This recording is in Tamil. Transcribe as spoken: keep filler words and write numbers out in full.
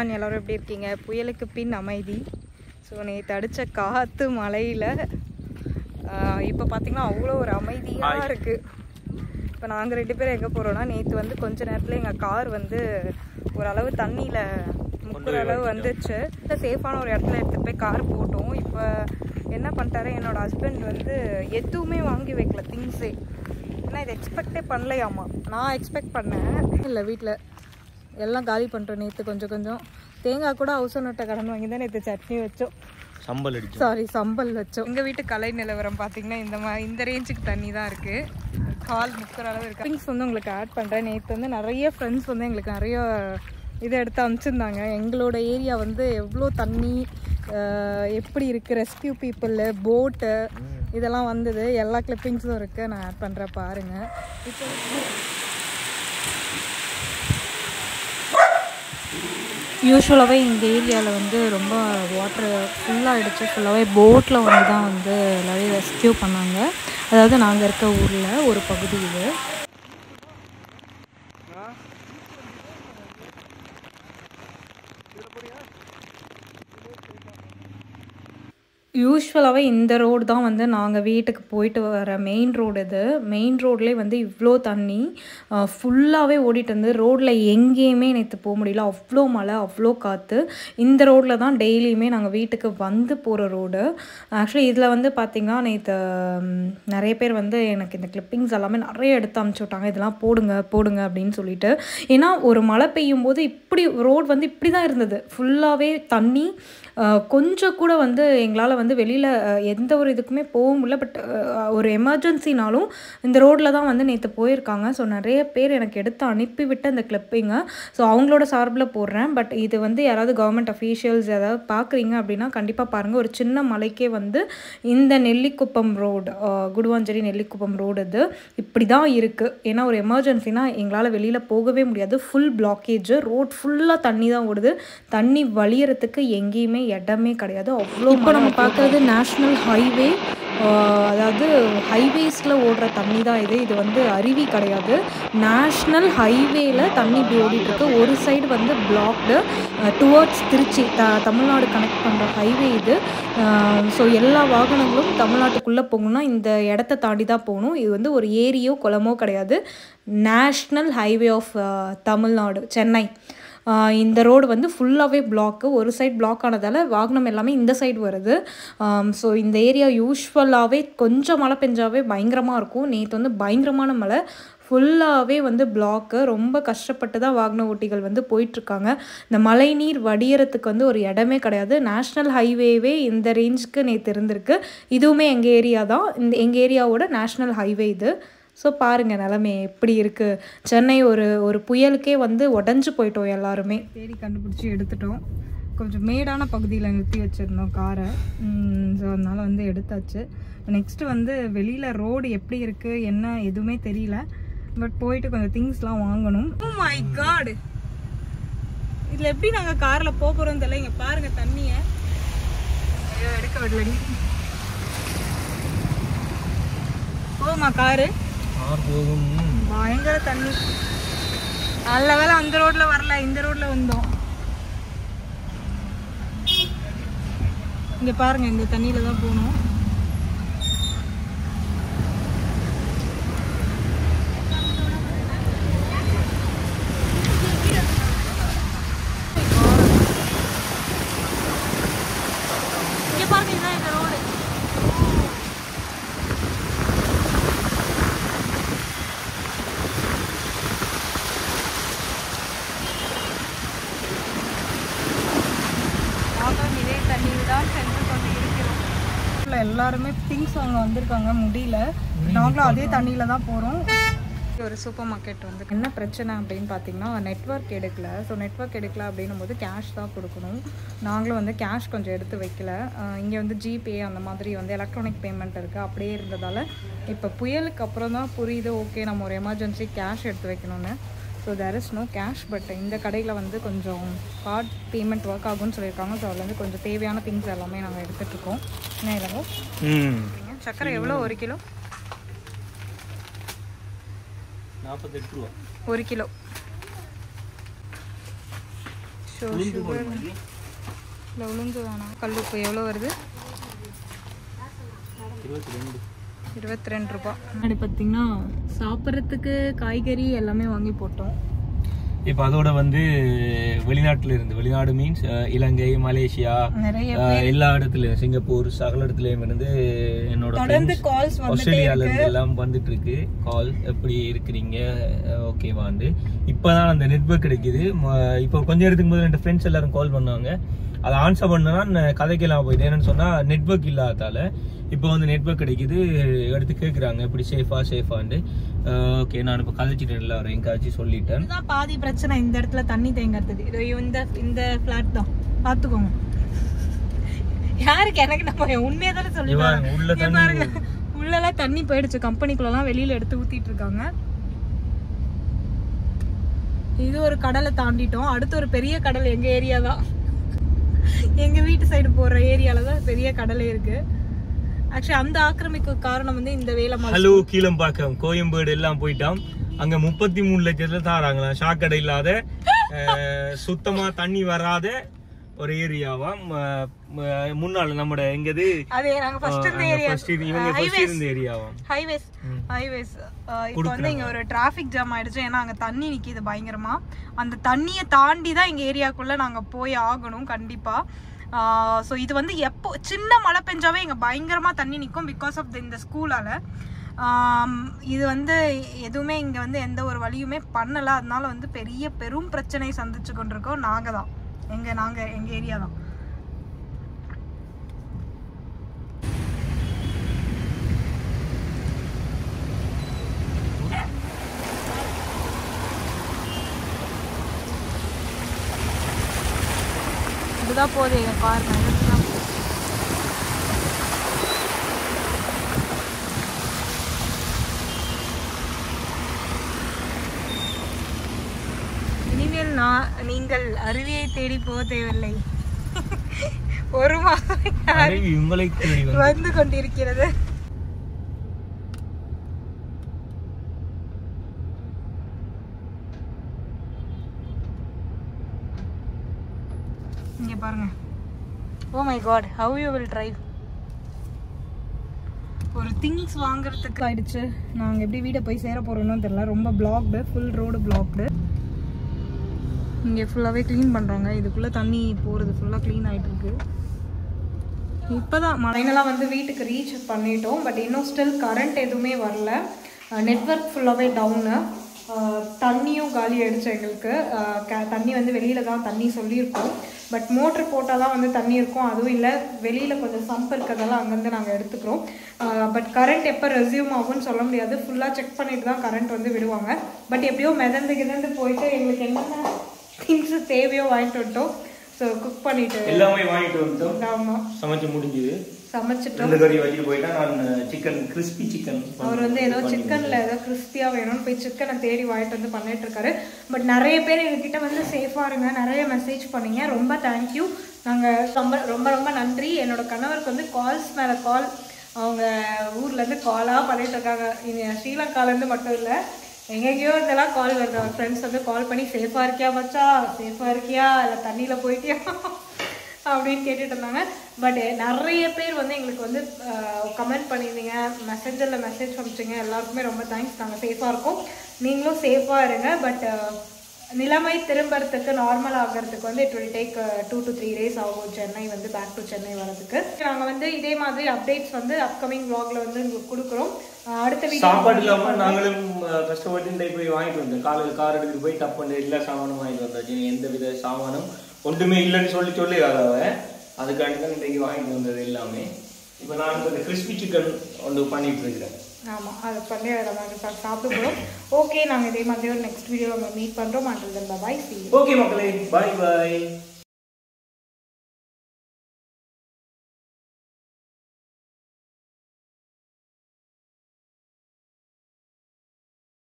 எவ்ரிவான், எல்லோரும் எப்படி இருக்கீங்க? புயலுக்கு பின் அமைதி. ஸோ நேற்று அடித்த காற்று மழையில் இப்போ பார்த்திங்கன்னா அவ்வளோ ஒரு அமைதியாக இருக்குது. இப்போ நாங்கள் ரெண்டு பேரும் எங்கே போகிறோன்னா, நேற்று வந்து கொஞ்ச நேரத்தில் எங்கள் கார் வந்து ஓரளவு தண்ணியில் முக்கிற அளவு வந்துச்சு. சேஃபான ஒரு இடத்துல எடுத்துகிட்டு போய் கார் போட்டோம். இப்போ என்ன பண்ணிட்டாரு என்னோடய ஹஸ்பண்ட் வந்து எதுவுமே வாங்கி வைக்கல திங்ஸே. ஏன்னா இதை எக்ஸ்பெக்டே பண்ணலையாமா. நான் எக்ஸ்பெக்ட் பண்ணேன். இல்லை, வீட்டில் எல்லாம் காலி பண்ணுறோம். நேற்று கொஞ்சம் கொஞ்சம் தேங்காய் கூட ஹவுஸ் நட்டை கடன் வாங்கி தான் நேற்று சட்னி வச்சோம். சம்பல் அடிச்சோம் சாரி சம்பல் வச்சோம். எங்கள் வீட்டு கலை நிலவரம் பார்த்தீங்கன்னா இந்த மாதிரி இந்த ரேஞ்சுக்கு தண்ணி தான் இருக்குது. கால் முக்கிற அளவு இருக்குது. திங்ஸ் வந்து உங்களுக்கு ஆட் பண்ணுறேன். நேற்று வந்து நிறைய ஃப்ரெண்ட்ஸ் வந்து எங்களுக்கு நிறைய இதை எடுத்து அனுப்பிச்சிருந்தாங்க. எங்களோட ஏரியா வந்து எவ்வளோ தண்ணி, எப்படி இருக்குது, ரெஸ்கியூ பீப்புள், போட்டு இதெல்லாம் வந்தது. எல்லா கிளிப்பிங்ஸும் இருக்குது. நான் ஆட் பண்ணுறேன் பாருங்கள். இப்போ யூஸ்வலாகவே இந்த ஏரியாவில் வந்து ரொம்ப வாட்ரு ஃபுல்லாகிடுச்சு. ஃபுல்லாகவே போட்டில் வந்து தான் வந்து எல்லோரையும் ரெஸ்கியூ பண்ணாங்க. அதாவது நாங்கள் இருக்க ஊரில் ஒரு பகுதி இது. யூஸ்வலாகவே இந்த ரோடு தான் வந்து நாங்கள் வீட்டுக்கு போயிட்டு வர மெயின் ரோடு. இது மெயின் ரோட்லேயே வந்து இவ்வளோ தண்ணி ஃபுல்லாகவே ஓடிட்டு வந்து ரோட்டில் எங்கேயுமே நேற்று போக முடியல. அவ்வளோ மழை, அவ்வளோ காற்று. இந்த ரோட்டில் தான் டெய்லியுமே நாங்கள் வீட்டுக்கு வந்து போகிற ரோடு. ஆக்சுவலி இதில் வந்து பார்த்திங்கன்னா நேற்று நிறைய பேர் வந்து எனக்கு இந்த கிளிப்பிங்ஸ் எல்லாமே நிறைய எடுத்து அனுப்பிச்சி விட்டாங்க. இதெல்லாம் போடுங்க போடுங்க அப்படின்னு சொல்லிட்டு. ஏன்னா ஒரு மழை பெய்யும் போது இப்படி ரோடு வந்து இப்படி தான் இருந்தது. ஃபுல்லாகவே தண்ணி. கொஞ்சம் கூட வந்து எங்களால் வந்து வெளியில் எந்த ஒரு இதுக்குமே போக முடியல. பட் ஒரு எமர்ஜென்சினாலும் இந்த ரோட்டில் தான் வந்து நேற்று போயிருக்காங்க. ஸோ நிறைய பேர் எனக்கு எடுத்து அனுப்பிவிட்டு அந்த கிளிப்பிங்கை ஸோ அவங்களோட சார்பில் போடுறேன். பட் இது வந்து யாராவது கவர்மெண்ட் அஃபீஷியல்ஸ் ஏதாவது பார்க்குறீங்க அப்படின்னா கண்டிப்பாக பாருங்கள். ஒரு சின்ன மலைக்கே வந்து இந்த நெல்லிக்குப்பம் ரோடு, குடுவாஞ்சேரி நெல்லிக்குப்பம் ரோடு இது இப்படி தான் இருக்குது. ஏன்னா ஒரு எமர்ஜென்சினா எங்களால் வெளியில் போகவே முடியாது. ஃபுல் பிளாக்கேஜ், ரோட் ஃபுல்லாக தண்ணி தான் ஓடுது. தண்ணி வழியறதுக்கு எங்கேயுமே இடமே கிடையாது. அவ்வளோ இப்போ நம்ம பார்க்குறது நேஷ்னல் ஹைவே, அதாவது ஹைவேஸில் ஓடுற தண்ணி தான் இது. இது வந்து அருவி கிடையாது. நேஷ்னல் ஹைவேல தண்ணி இப்படி ஓடிட்டுருக்கு. ஒரு சைடு வந்து blocked towards Trichy, the Tamil Nadu connect பண்ணுற ஹைவே இது. ஸோ எல்லா வாகனங்களும் தமிழ்நாட்டுக்குள்ளே போகணுன்னா இந்த இடத்த தாண்டி தான் போகணும். இது வந்து ஒரு ஏரியோ குளமோ கிடையாது. National highway of Tamil Nadu, Chennai. இந்த ரோடு வந்து ஃபுல்லாகவே பிளாக்கு. ஒரு சைட் பிளாக் ஆனதால் வாகனம் எல்லாமே இந்த சைடு வருது. ஸோ இந்த ஏரியா யூஸ்வலாகவே கொஞ்சம் மழை பெஞ்சாவே பயங்கரமாக இருக்கும். நேற்று வந்து பயங்கரமான மழை. ஃபுல்லாகவே வந்து பிளாக்கு. ரொம்ப கஷ்டப்பட்டு தான் வாகன ஓட்டிகள் வந்து போயிட்டுருக்காங்க. இந்த மழை நீர் வடியறதுக்கு வந்து ஒரு இடமே கிடையாது. நேஷ்னல் ஹைவேவே இந்த ரேஞ்சுக்கு நேற்று இருந்திருக்கு. இதுவுமே எங்கள் ஏரியா தான். இந்த எங்கள் ஏரியாவோட நேஷ்னல் ஹைவே இது. ஸோ பாருங்கள் நிலமை எப்படி இருக்குது. சென்னை ஒரு ஒரு புயலுக்கே வந்து உடஞ்சி போயிட்டோம். எல்லாருமே தேடி கண்டுபிடிச்சி எடுத்துட்டோம். கொஞ்சம் மேடான பகுதியில் நிறுத்தி வச்சுருந்தோம் காரை. ஸோ அதனால் வந்து எடுத்தாச்சு. நெக்ஸ்ட்டு வந்து வெளியில் ரோடு எப்படி இருக்குது என்ன எதுவுமே தெரியல. பட் போயிட்டு கொஞ்சம் திங்ஸ்லாம் வாங்கணும். ஓ மை காட், இதில் எப்படி நாங்கள் காரில் போக போகிறோம் தெரியல. இங்கே பாருங்கள் தண்ணியை. ஐயோ எடுக்க விடலடி. போமா காரு பயங்கர தண்ணி. நல்ல வேலை அந்த ரோட்ல வரல, இந்த ரோட்ல வந்தோம். இங்க பாருங்க, இந்த தண்ணியில தான் போகணும். இங்க பாருங்க, இதுதான் இந்த ரோடு. எல்லாருமே திங்ஸ் வாங்க வந்திருக்காங்க. முடியல, நாங்களும் அதே தண்ணியில தான் போகிறோம். ஒரு சூப்பர் மார்க்கெட் வந்து என்ன பிரச்சனை அப்படின்னு பார்த்தீங்கன்னா நெட்வொர்க் எடுக்கல. ஸோ நெட்வொர்க் எடுக்கல அப்படின்னும் போது கேஷ் தான் கொடுக்கணும். நாங்களும் வந்து கேஷ் கொஞ்சம் எடுத்து வைக்கல. இங்கே வந்து ஜிபே அந்த மாதிரி வந்து எலக்ட்ரானிக் பேமெண்ட் இருக்குது. அப்படியே இருந்ததால் இப்போ புயலுக்கு அப்புறம் தான் புரியுது, ஓகே நம்ம ஒரு எமர்ஜென்சி கேஷ் எடுத்து வைக்கணும்னு. So there is no cash. But இந்த கடையில் வந்து கொஞ்சம் கார்ட் பேமெண்ட் ஒர்க் ஆகும்னு சொல்லியிருக்காங்க. ஸோ அதில் வந்து கொஞ்சம் தேவையான திங்ஸ் எல்லாமே நாங்கள் எடுத்துகிட்ருக்கோம். என்ன இல்லைங்க சக்கரை எவ்வளோ ஒரு கிலோ? நாற்பத்தெட்டு ரூபா ஒரு கிலோ. ஸோ சுகர் இல்லை உளுந்து வேணாம். கல்லுப்பு எவ்வளோ வருது? இருபத்தி ரெண்டு ரூபா. முன்னாடி பார்த்தீங்கன்னா சாப்பிட்றதுக்கு காய்கறி எல்லாமே வாங்கி போட்டோம். இப்போ அதோட வந்து வெளிநாட்டுல இருந்து, வெளிநாடு மீன்ஸ் இலங்கை, மலேசியா, எல்லா இடத்துலயும், சிங்கப்பூர், சகல இடத்துலயும் இருந்து என்னோட ஆஸ்திரேலியால இருந்து எல்லாம் வந்துட்டு இருக்கு கால். எப்படி இருக்கிறீங்க, ஓகேவாண்டு. இப்பதான் அந்த நெட்வொர்க் கிடைக்குது. இப்போ கொஞ்ச நேரத்துக்கு முதல்ல என் ஃப்ரெண்ட்ஸ் எல்லாரும் கால் பண்ணாங்க. அதை ஆன்சர் பண்ணா கதைக்கெல்லாம் போயிட்டு, என்னன்னு சொன்னா நெட்வொர்க் இல்லாதால இப்போ வந்து நெட்வொர்க் கிடைக்குது. எடுத்து கேட்குறாங்க எப்படி சேஃபா சேஃபாண்டு. ஓகே, நான் இப்போ கதைச்சிட்டேன் எல்லாரும் எங்காச்சும் சொல்லிட்டேன். பாதி பிரச்சனை இந்த இடத்துல தண்ணி தேங்கிறதுக்கு. இதோ இந்த இந்த ஃபிளாட் தான் பார்த்துக்கோங்க. யாருக்கு எனக்கு நம்ம உண்மையா தானே சொல்லுவாங்க. உள்ள தண்ணி உள்ளெல்லாம் தண்ணி போயிடுச்சு. கம்பெனிக்குள்ளலாம் வெளியில எடுத்து ஊத்திட்டு இருக்காங்க. இது ஒரு கடலை தாண்டிட்டோம். அடுத்து ஒரு பெரிய கடல் எங்க ஏரியா தான். எங்க வீட்டு சைடு போற ஏரியால தான் பெரிய கடலே இருக்கு. ஆக்சுவலி அந்த ஆக்கிரமிப்பு காரணம் வந்து இந்த வேலை. ஹலோ, கீழம்பாக்கம், கோயம்பேடு எல்லாம் போயிட்டோம். அங்க முப்பத்தி மூணு லட்சத்துல தாராங்களா. ஷாக்கடை இல்லாத, சுத்தமா தண்ணி வராத ஒரு ஏரியாவா. முன்னால நம்மட எங்கது அதே நாங்க ஃபர்ஸ்ட் இந்த ஏரியா, இவங்க ஃபர்ஸ்ட் இருந்த ஏரியாவா. ஹைவேஸ் ஹைவேஸ் இப்போ வந்து இங்க ஒரு டிராஃபிக் ஜாம் ஆயிடுச்சு. ஏன்னா அங்க தண்ணி நிக்குது பயங்கரமா. அந்த தண்ணியை தாண்டி தான் எங்க ஏரியாக்குள்ள நாங்க போய் ஆகணும் கண்டிப்பா. ஸோ இது வந்து எப்போ சின்ன மழை பெஞ்சாவே இங்கே பயங்கரமாக தண்ணி நிற்கும் பிகாஸ் ஆஃப் இந்த ஸ்கூலால். இது வந்து எதுவுமே இங்கே வந்து எந்த ஒரு வழியுமே பண்ணலை. அதனால வந்து பெரிய பெரும் பிரச்சனை சந்திச்சு கொண்டிருக்கோம். நாங்கள் தான் எங்கள் நாங்கள் எங்கள் ஏரியா தான். இதுதான் போகுது எங்கள் கார். இனிமேல் நான் நீங்கள் அருவியை தேடி போக தேவையில்லை. ஒரு மாதம் வந்து கொண்டிருக்கிறது. இங்கே பாருங்க. Oh my god, how you will drive. ஒரு திங்ஸ் வாங்குறதுக்கு ஆயிடுச்சு. நாங்கள் எப்படி வீடை போய் சேர போகிறோன்னு தெரியல. ரொம்ப பிளாக்டு, ஃபுல் ரோடு பிளாக்டு. இங்கே ஃபுல்லாகவே க்ளீன் பண்ணுறாங்க. இதுக்குள்ளே தண்ணி போகிறது ஃபுல்லாக க்ளீன் ஆகிட்டு இருக்கு. இப்போ தான் மழைனெல்லாம் வந்து வீட்டுக்கு ரீச் பண்ணிட்டோம். பட் இன்னும் ஸ்டில் கரண்ட் எதுவுமே வரல. நெட்வொர்க் ஃபுல்லாகவே டவுனு. தண்ணியும் காலி ஆகிடுச்சு எங்களுக்கு. தண்ணி வந்து வெளியில் தான் தண்ணி சொல்லியிருக்கோம். பட் மோட்ரு போட்டால் தான் வந்து தண்ணி இருக்கும். அதுவும் இல்லை, வெளியில் கொஞ்சம் சம்ப் இருக்கிறதெல்லாம் அங்கேருந்து நாங்கள் எடுத்துக்கிறோம். பட் கரண்ட் எப்போ ரெஸ்யூம் ஆகும்னு சொல்ல முடியாது. ஃபுல்லாக செக் பண்ணிட்டு தான் கரண்ட் வந்து விடுவாங்க. பட் எப்படியோ மிதந்து கிதந்து போயிட்டு எங்களுக்கு என்னென்ன திங்ஸு தேவையோ வாங்கிட்டு வந்துட்டோம். ஸோ குக் பண்ணிட்டு எல்லாமே வாங்கிட்டு வந்துட்டோம். ஆமாம், சமைச்சு முடிஞ்சுது. சமைச்சிட்டோம். இந்த கறி வச்சுட்டு போயிட்டா நான் சிக்கன் கிறிஸ்பி சிக்கன். அவர் வந்து ஏதோ சிக்கனில் ஏதோ கிறிஸ்பியாக வேணும்னு போய் சிக்கனை தேடி வாங்கிட்டு வந்து பண்ணிட்டு இருக்காரு. பட் நிறைய பேர் எங்ககிட்ட வந்து சேஃபாக இருங்க நிறைய மெசேஜ் பண்ணீங்க. ரொம்ப தேங்க்யூ. நாங்கள் ரொம்ப ரொம்ப ரொம்ப நன்றி. என்னோட கணவருக்கு வந்து கால்ஸ் மேலே கால். அவங்க ஊர்லேருந்து காலாக பண்ணிட்டு இருக்காங்க. இது ஸ்ரீலங்காலேருந்து மட்டும் இல்லை, எங்கெங்கேயோ இதெல்லாம் கால் வருது. அவர் ஃப்ரெண்ட்ஸ் வந்து கால் பண்ணி சேஃபாக இருக்கியா மச்சா, சேஃபாக இருக்கியா, இல்லை தண்ணியில் போயிட்டியா அப்படின்னு கேட்டுட்டு இருந்தாங்க. பட் நிறைய பேர் வந்து எங்களுக்கு வந்து கமெண்ட் பண்ணியிருந்தீங்க, மெசேஞ்சரில் மெசேஜ் அனுப்பிச்சிங்க. எல்லாருக்குமே ரொம்ப தேங்க்ஸ். நாங்கள் சேஃபாக இருக்கோம், நீங்களும் சேஃபாக இருங்க. பட் நிலைமை திரும்பறதுக்கு நார்மல் ஆகிறதுக்கு வந்து it will take two to three days ஆகும். சென்னை வந்து பேக் டு சென்னை வரதுக்கு. நாங்கள் வந்து இதே மாதிரி அப்டேட்ஸ் வந்து அப்கமிங் வ்ளாக்ல வந்து உங்களுக்கு கொடுக்குறோம். அடுத்த வீடியோ சாப்பாடு இல்லாமல் நாங்களும் கஷ்டப்பட்டு போய் வாங்கிட்டு வந்தோம். காலையில் கார் எடுத்துட்டு போய் டப் பண்ணி எல்லா சாமானும் வாங்கிட்டு வந்தாச்சு. எந்த வித சாமானும் ஒன்றுமே இல்லைன்னு சொல்லி சொல்லி அதாவ அதுக்காண்டி தான் இன்றைக்கு வாங்கிட்டு வந்தது எல்லாமே. இப்போ நான் இந்த கிறிஸ்பி சிக்கன் ஒன்று பண்ணிட்டு இருக்கிறேன். ஆமாம், அதை பண்ணி நாங்கள் சாப்பிடுவோம். ஓகே, நாங்கள் இதே மாதிரி ஒரு நெக்ஸ்ட் வீடியோவில் மீட் பண்ணுறோம். Until then by. ஓகே மக்களே, பாய் பாய்.